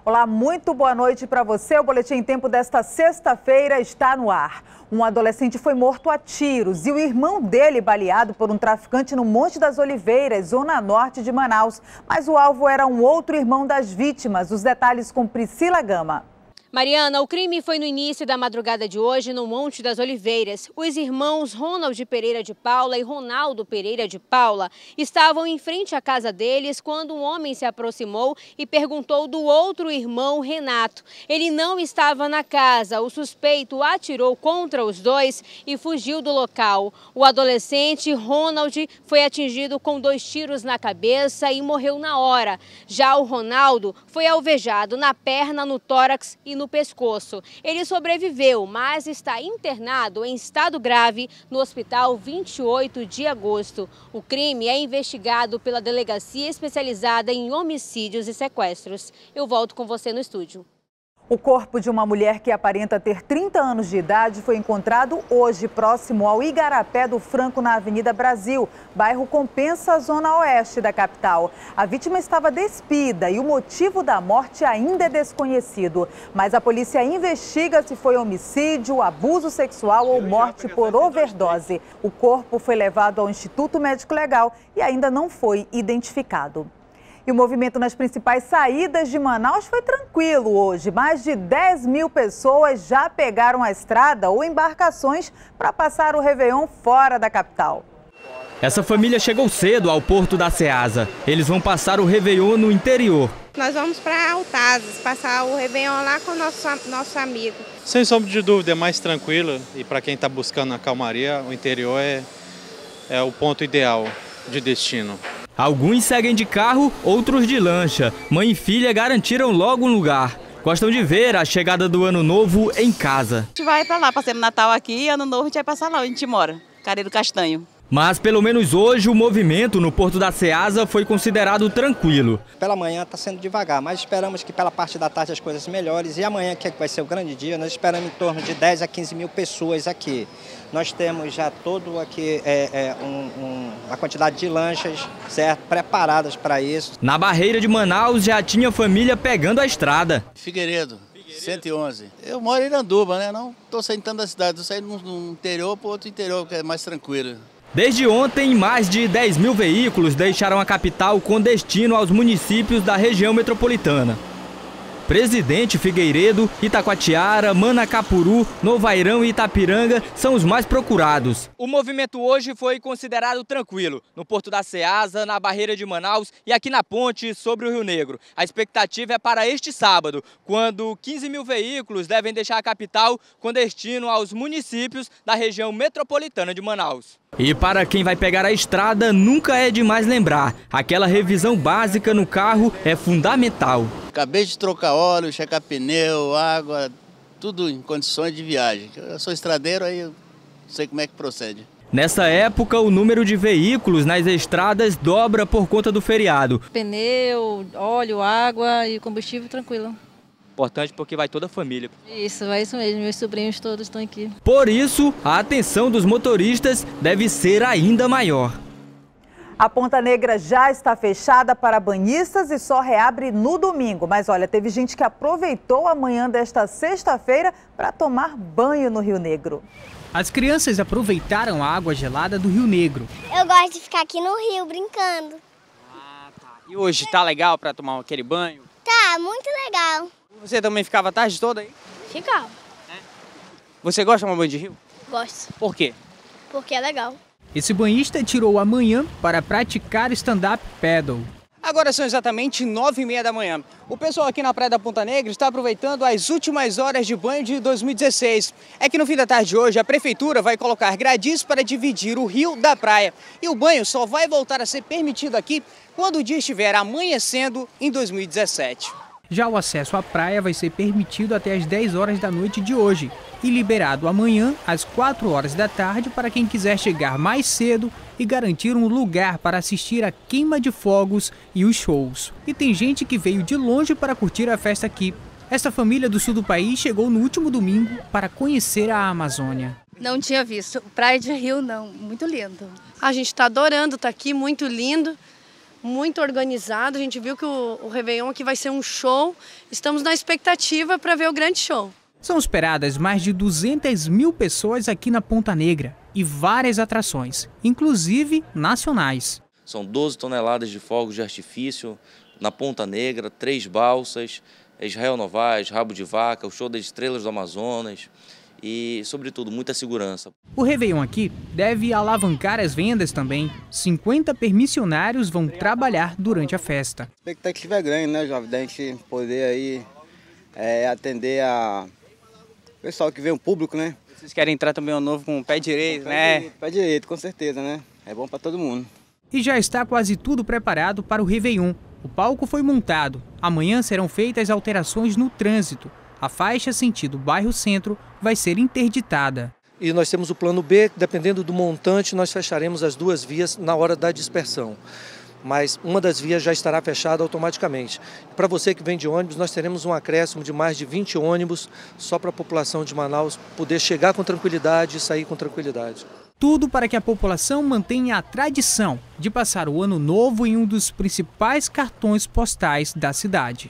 Olá, muito boa noite para você. O Boletim em Tempo desta sexta-feira está no ar. Um adolescente foi morto a tiros e o irmão dele baleado por um traficante no Monte das Oliveiras, zona norte de Manaus. Mas o alvo era um outro irmão das vítimas. Os detalhes com Priscila Gama. Mariana, o crime foi no início da madrugada de hoje no Monte das Oliveiras. Os irmãos Ronald Pereira de Paula e Ronaldo Pereira de Paula estavam em frente à casa deles quando um homem se aproximou e perguntou do outro irmão, Renato. Ele não estava na casa. O suspeito atirou contra os dois e fugiu do local. O adolescente, Ronald, foi atingido com 2 tiros na cabeça e morreu na hora. Já o Ronaldo foi alvejado na perna, no tórax e no pescoço. Ele sobreviveu, mas está internado em estado grave no hospital 28 de agosto. O crime é investigado pela Delegacia Especializada em Homicídios e Sequestros. Eu volto com você no estúdio. O corpo de uma mulher que aparenta ter 30 anos de idade foi encontrado hoje próximo ao Igarapé do Franco, na Avenida Brasil, bairro Compensa, zona oeste da capital. A vítima estava despida e o motivo da morte ainda é desconhecido. Mas a polícia investiga se foi homicídio, abuso sexual ou morte por overdose. O corpo foi levado ao Instituto Médico Legal e ainda não foi identificado. E o movimento nas principais saídas de Manaus foi tranquilo hoje. Mais de 10 mil pessoas já pegaram a estrada ou embarcações para passar o Réveillon fora da capital. Essa família chegou cedo ao Porto da Ceasa. Eles vão passar o Réveillon no interior. Nós vamos para Altazes, passar o Réveillon lá com o nosso amigo. Sem sombra de dúvida, é mais tranquilo. E para quem está buscando a calmaria, o interior é o ponto ideal de destino. Alguns seguem de carro, outros de lancha. Mãe e filha garantiram logo um lugar. Gostam de ver a chegada do Ano Novo em casa. A gente vai para lá, passando Natal aqui, Ano Novo a gente vai passar lá onde a gente mora, Careiro Castanho. Mas pelo menos hoje o movimento no Porto da Ceasa foi considerado tranquilo. Pela manhã está sendo devagar, mas esperamos que pela parte da tarde as coisas melhores. E amanhã, que vai ser o grande dia, nós esperamos em torno de 10 a 15 mil pessoas aqui. Nós temos já todo aqui a quantidade de lanchas, certo, preparadas para isso. Na Barreira de Manaus já tinha família pegando a estrada. Figueiredo, 111. Eu moro em Iranduba, né? Não estou saindo tanto da cidade, estou saindo no interior para outro interior, que é mais tranquilo. Desde ontem, mais de 10 mil veículos deixaram a capital com destino aos municípios da região metropolitana. Presidente, Figueiredo, Itacoatiara, Manacapuru, Novairão e Itapiranga são os mais procurados. O movimento hoje foi considerado tranquilo no Porto da Ceasa, na Barreira de Manaus e aqui na ponte sobre o Rio Negro. A expectativa é para este sábado, quando 15 mil veículos devem deixar a capital com destino aos municípios da região metropolitana de Manaus. E para quem vai pegar a estrada, nunca é demais lembrar, aquela revisão básica no carro é fundamental. Acabei de trocar óleo, checar pneu, água, tudo em condições de viagem. Eu sou estradeiro, aí eu sei como é que procede. Nessa época, o número de veículos nas estradas dobra por conta do feriado. Pneu, óleo, água e combustível tranquilo. Importante porque vai toda a família. Isso, é isso mesmo. Meus sobrinhos todos estão aqui. Por isso, a atenção dos motoristas deve ser ainda maior. A Ponta Negra já está fechada para banhistas e só reabre no domingo. Mas olha, teve gente que aproveitou a manhã desta sexta-feira para tomar banho no Rio Negro. As crianças aproveitaram a água gelada do Rio Negro. Eu gosto de ficar aqui no rio brincando. Ah, tá. E hoje tá legal para tomar aquele banho? Tá, muito legal. Você também ficava a tarde toda aí? Ficava. É. Você gosta de tomar banho de rio? Gosto. Por quê? Porque é legal. Esse banhista tirou a manhã para praticar stand-up paddle. Agora são exatamente 9h30 da manhã. O pessoal aqui na Praia da Ponta Negra está aproveitando as últimas horas de banho de 2016. É que no fim da tarde de hoje a prefeitura vai colocar gradis para dividir o rio da praia. E o banho só vai voltar a ser permitido aqui quando o dia estiver amanhecendo em 2017. Já o acesso à praia vai ser permitido até às 10 horas da noite de hoje e liberado amanhã às 4 horas da tarde para quem quiser chegar mais cedo e garantir um lugar para assistir a queima de fogos e os shows. E tem gente que veio de longe para curtir a festa aqui. Esta família do sul do país chegou no último domingo para conhecer a Amazônia. Não tinha visto. Praia de Rio não, muito lindo. A gente está adorando, está aqui, muito lindo. muito organizado. A gente viu que o Réveillon aqui vai ser um show. Estamos na expectativa para ver o grande show. São esperadas mais de 200 mil pessoas aqui na Ponta Negra e várias atrações, inclusive nacionais. São 12 toneladas de fogos de artifício na Ponta Negra, 3 balsas, Israel Novaes, Rabo de Vaca, o show das Estrelas do Amazonas e, sobretudo, muita segurança. O Réveillon aqui deve alavancar as vendas também. 50 permissionários vão trabalhar durante a festa. A expectativa é grande, né, jovem? Da gente poder aí atender a pessoal que vem, o público, né? Vocês querem entrar também ao novo com o pé direito, né? Pé direito, com certeza, né? É bom para todo mundo. E já está quase tudo preparado para o Réveillon. O palco foi montado. Amanhã serão feitas alterações no trânsito. A faixa sentido bairro Centro vai ser interditada. E nós temos o plano B, dependendo do montante, nós fecharemos as 2 vias na hora da dispersão. Mas uma das vias já estará fechada automaticamente. Para você que vem de ônibus, nós teremos um acréscimo de mais de 20 ônibus só para a população de Manaus poder chegar com tranquilidade e sair com tranquilidade. Tudo para que a população mantenha a tradição de passar o ano novo em um dos principais cartões postais da cidade.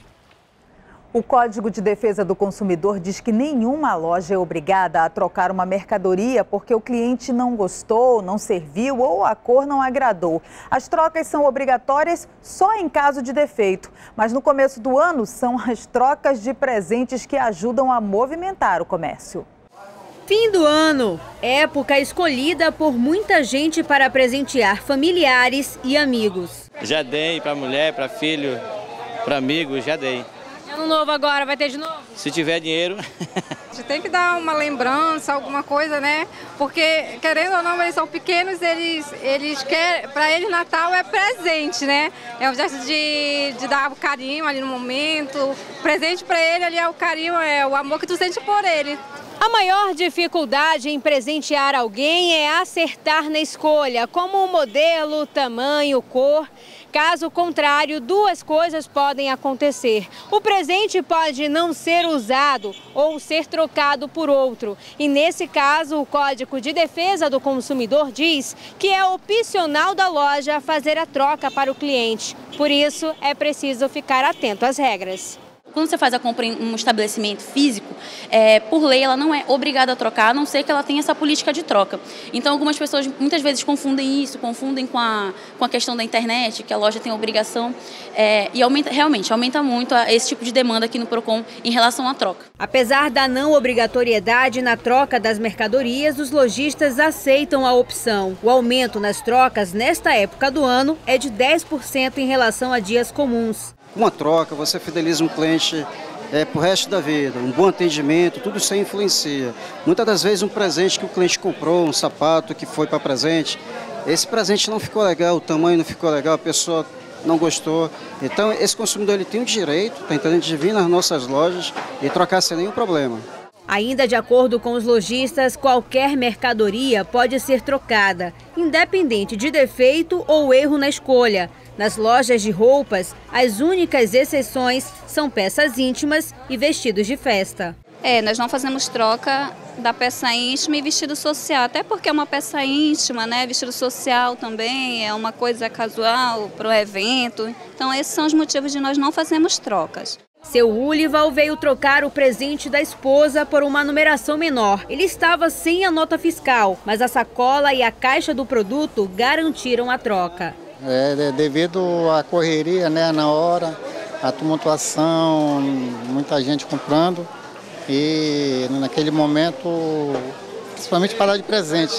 O Código de Defesa do Consumidor diz que nenhuma loja é obrigada a trocar uma mercadoria porque o cliente não gostou, não serviu ou a cor não agradou. As trocas são obrigatórias só em caso de defeito. Mas no começo do ano são as trocas de presentes que ajudam a movimentar o comércio. Fim do ano, época escolhida por muita gente para presentear familiares e amigos. Já dei para mulher, para filho, para amigos, já dei. Ano novo agora, vai ter de novo? Se tiver dinheiro. A gente tem que dar uma lembrança, alguma coisa, né? Porque, querendo ou não, eles são pequenos, eles querem, para eles Natal é presente, né? É um gesto de dar o carinho ali no momento. O presente para ele ali é o carinho, é o amor que tu sente por ele. A maior dificuldade em presentear alguém é acertar na escolha, como o modelo, tamanho, cor. Caso contrário, 2 coisas podem acontecer. O presente pode não ser usado ou ser trocado por outro. E nesse caso, o Código de Defesa do Consumidor diz que é opcional da loja fazer a troca para o cliente. Por isso, é preciso ficar atento às regras. Quando você faz a compra em um estabelecimento físico, por lei ela não é obrigada a trocar, a não ser que ela tenha essa política de troca. Então algumas pessoas muitas vezes confundem isso, confundem com a questão da internet, que a loja tem a obrigação, e realmente aumenta muito esse tipo de demanda aqui no Procon em relação à troca. Apesar da não obrigatoriedade na troca das mercadorias, os lojistas aceitam a opção. O aumento nas trocas nesta época do ano é de 10% em relação a dias comuns. Uma troca, você fideliza um cliente pro resto da vida, um bom atendimento, tudo isso aí influencia. Muitas das vezes um presente que o cliente comprou, um sapato que foi para presente, esse presente não ficou legal, o tamanho não ficou legal, a pessoa não gostou. Então esse consumidor ele tem o direito, tá entendendo, de vir nas nossas lojas e trocar sem nenhum problema. Ainda de acordo com os lojistas, qualquer mercadoria pode ser trocada, independente de defeito ou erro na escolha. Nas lojas de roupas, as únicas exceções são peças íntimas e vestidos de festa. Nós não fazemos troca da peça íntima e vestido social, até porque é uma peça íntima, né? Vestido social também é uma coisa casual para o evento. Então esses são os motivos de nós não fazermos trocas. Seu Ulival veio trocar o presente da esposa por uma numeração menor. Ele estava sem a nota fiscal, mas a sacola e a caixa do produto garantiram a troca. Devido à correria, né, na hora, a tumultuação, muita gente comprando e naquele momento, principalmente para dar de presente.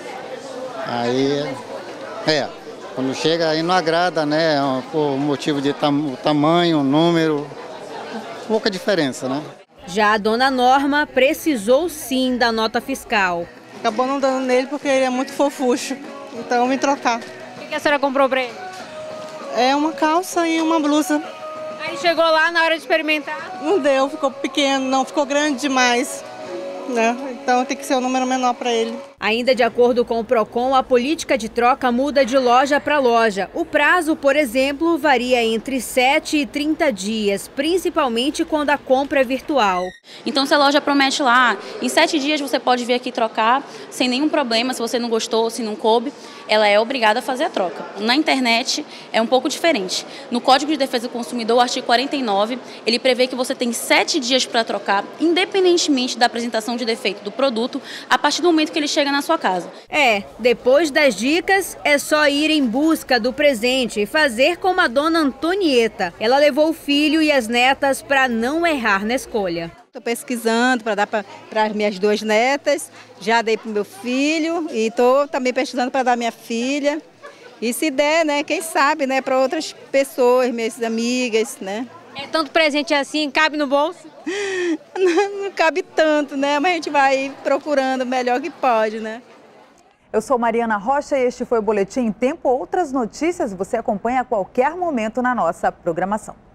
Aí, quando chega aí não agrada, né, por motivo de tamanho, número, pouca diferença, né? Já a dona Norma precisou sim da nota fiscal. Acabou não dando nele porque ele é muito fofucho, então eu vim trocar. O que a senhora comprou para ele? É uma calça e uma blusa. Aí chegou lá na hora de experimentar? Não deu, ficou pequeno, não, ficou grande demais, né? Então tem que ser um número menor para ele. Ainda de acordo com o Procon, a política de troca muda de loja para loja. O prazo, por exemplo, varia entre 7 e 30 dias, principalmente quando a compra é virtual. Então se a loja promete lá, em 7 dias você pode vir aqui trocar, sem nenhum problema, se você não gostou, se não coube. ela é obrigada a fazer a troca. Na internet é um pouco diferente. No Código de Defesa do Consumidor, o artigo 49, ele prevê que você tem 7 dias para trocar, independentemente da apresentação de defeito do produto, a partir do momento que ele chega na sua casa. Depois das dicas, é só ir em busca do presente e fazer como a dona Antonieta. Ela levou o filho e as netas para não errar na escolha. Estou pesquisando para dar para as minhas 2 netas, já dei para o meu filho e estou também pesquisando para dar à minha filha. E se der, né, quem sabe, né, para outras pessoas, minhas amigas, né. É tanto presente assim, cabe no bolso? Não cabe tanto, né, mas a gente vai procurando o melhor que pode, né. Eu sou Mariana Rocha e este foi o Boletim em Tempo. Outras notícias você acompanha a qualquer momento na nossa programação.